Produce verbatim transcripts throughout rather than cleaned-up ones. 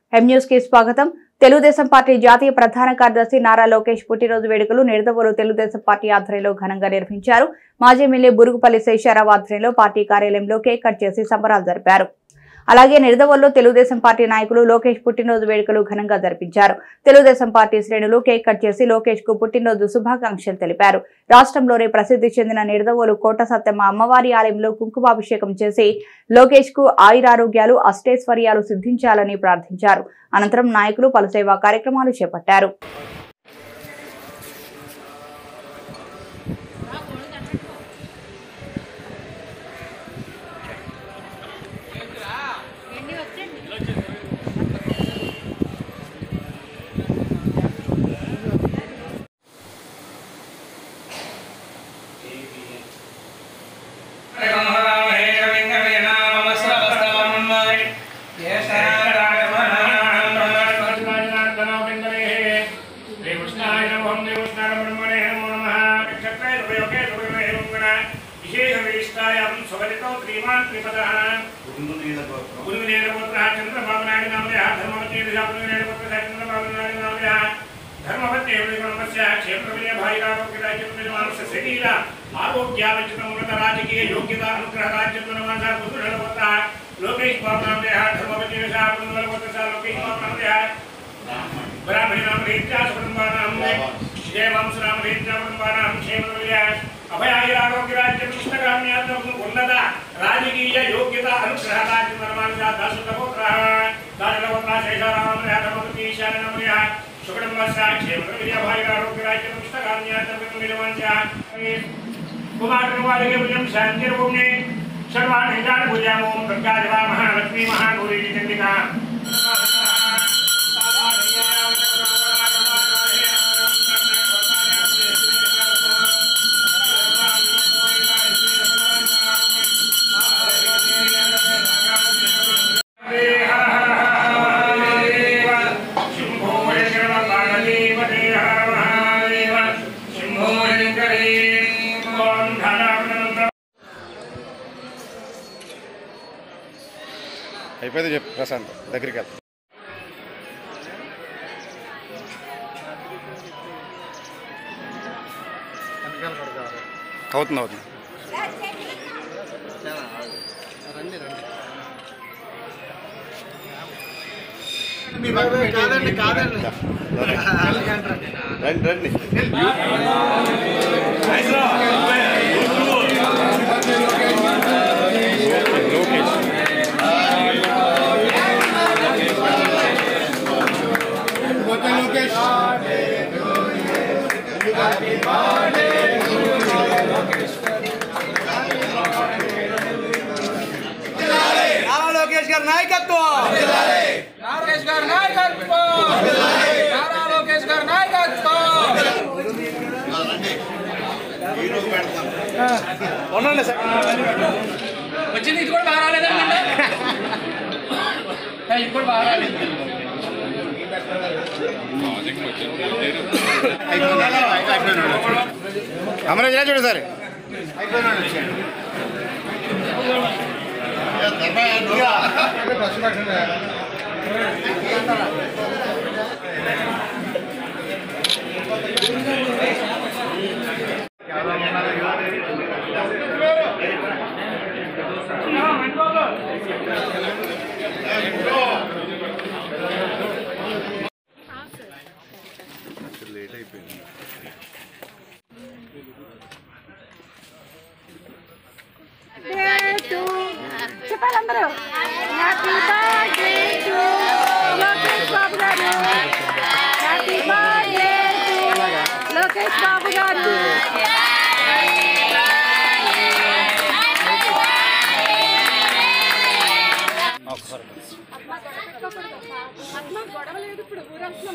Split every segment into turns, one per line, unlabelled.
M news కి స్వాగతం. Telugu Desam party జాతీయ ప్రధాన కార్యదర్శి నారా లోకేష్ పుట్టినరోజు వేడుకలు నిడదవోలు తెలుగుదేశం పార్టీ ఆధ్వర్యంలో ఘనంగా నిర్వహించారు. మాజీ ఎమ్మెల్యే బురుగుపల్లి శేషారావు ఆధ్వర్యంలో పార్టీ కార్యాలయంలో కేక్ కట్ చేసి సంబరాలు జరిపారు. అలాగే నిడదవోలులో తెలుగుదేశం పార్టీ నాయకులు లోకేష్ పుట్టినరోజు వేడుకలు ఘనంగా జరిపించారు. తెలుగుదేశం పార్టీ శ్రేణులు కేక్ కట్ చేసి లోకేష్ కు పుట్టినరోజు శుభాకాంక్షలు తెలిపారు. రాష్ట్రంలోనే ప్రసిద్ధి చెందిన నిడదవోలు కోట సత్తమ్మ అమ్మవారి ఆలయంలో కుంకుమాభిషేకం చేసి లోకేష్ కు ఆయురారోగ్యాలు అష్టైశ్వర్యాలు సిద్ధించాలని ప్రార్థించారు. అనంతరం నాయకులు పలు సేవా కార్యక్రమాలు చేపట్టారు.
राजकीय योग्यता अनुग्रह राज्य लोकेश बाबू नाम धर्मवती लोकेश बाबू नाम ब्राह्मणी नाम कुटुंबानां जय वंश नाम कुटुंबानां क्षेम अभय आरोग्य राज्य उन्नत राजकीय योग्यता अनुग्रह राज्य दासुलगोत्र दासुलगोत्र शेषाराम धर्मवती ईशान सुकुटुंब क्षेम अभय आरोग्य राज्य कुमार कुमारी भुजम शांति भूमि सर्वाणि जान भुजाम ओम दुर्गा देवा महालक्ष्मी महागौरी चंडिका
అయిపోతే చెప్పు ప్రశాంత్ దగ్గరికి వెళ్తా అవుతుంది అవుతుంది
కాదండి కాదండి
రండి రండి లోకేష్
లోకేష్ గారి నాయకత్వం లోకేష్ గారి నాయకత్వం నారా లోకేష్ గారి నాయకత్వం
ఉండండి సార్
వచ్చింది ఇది కూడా బాగా రాలేదండి ఇది కూడా బాగా రాలేదు
అమరాజ్ ఇలా చూడు సార్ లేట్ అయిపోయింది.
చెప్పాలందరూ happy birthday to Lokesh Babu garu, happy birthday to Lokesh Babu garu. గొడవలేదు ఇప్పుడు ఊరంతా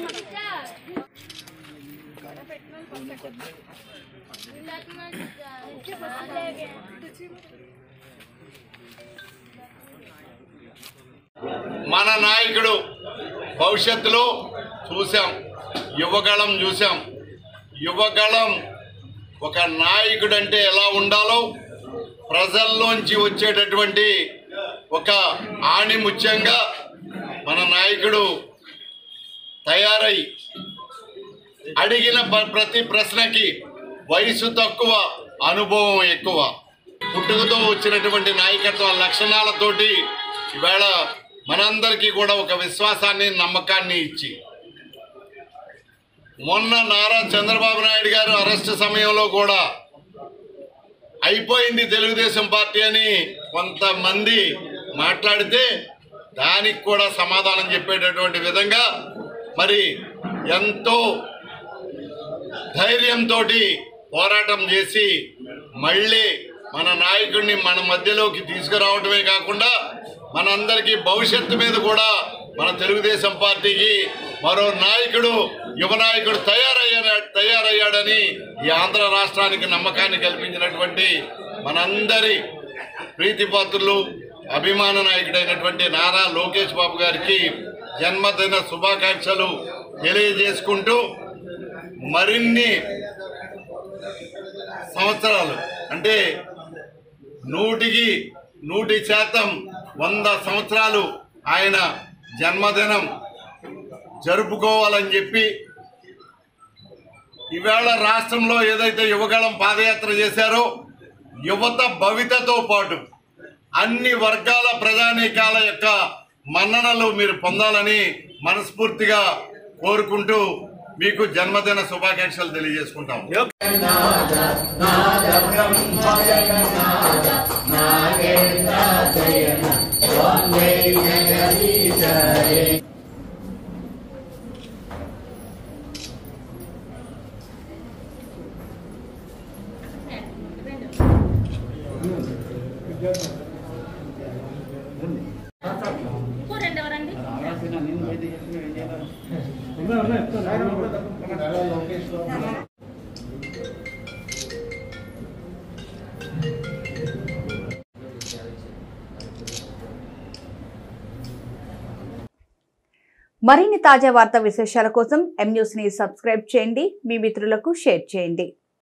మన నాయకుడు భవిష్యత్తులో చూసాం, యువగళం చూసాం. యువగళం ఒక నాయకుడు అంటే ఎలా ఉండాలో ప్రజల్లోంచి వచ్చేటటువంటి ఒక ఆణిముత్యంగా మన నాయకుడు తయారై అడిగిన ప్రతి ప్రశ్నకి వయసు తక్కువ, అనుభవం ఎక్కువ, పుట్టుకతో వచ్చినటువంటి నాయకత్వ లక్షణాలతోటి ఇవాళ మనందరికీ కూడా ఒక విశ్వాసాన్ని, నమ్మకాన్ని ఇచ్చి, మొన్న నారా చంద్రబాబు నాయుడు గారు అరెస్ట్ సమయంలో కూడా అయిపోయింది తెలుగుదేశం పార్టీ అని కొంతమంది మాట్లాడితే దానికి కూడా సమాధానం చెప్పేటటువంటి విధంగా మరి ఎంతో ధైర్యంతో పోరాటం చేసి మళ్ళీ మన నాయకుడిని మన మధ్యలోకి తీసుకురావడమే కాకుండా మనందరికీ భవిష్యత్తు మీద కూడా మన తెలుగుదేశం పార్టీకి మరో నాయకుడు, యువ నాయకుడు తయారయ్యా తయారయ్యాడని ఈ ఆంధ్ర రాష్ట్రానికి నమ్మకాన్ని కల్పించినటువంటి మనందరి ప్రీతిపాత్రులు, అభిమాన నాయకుడైనటువంటి నారా లోకేష్ బాబు గారికి జన్మదిన శుభాకాంక్షలు తెలియజేసుకుంటూ మరిన్ని సంవత్సరాలు అంటే నూటికి నూటి శాతం వంద సంవత్సరాలు ఆయన జన్మదినం జరుపుకోవాలని చెప్పి ఈవేళ రాష్ట్రంలో ఏదైతే యువగళం పాదయాత్ర చేశారో యువత భవితతో పాటు అన్ని వర్గాల ప్రజానీకాల యొక్క మన్ననలు మీరు పొందాలని మనస్ఫూర్తిగా కోరుకుంటూ మీకు జన్మదిన శుభాకాంక్షలు తెలియజేసుకుంటాం.
మరిన్ని తాజా వార్తా విశేషాల కోసం ఎం న్యూస్ ని సబ్స్క్రైబ్ చేయండి, మీ మిత్రులకు షేర్ చేయండి.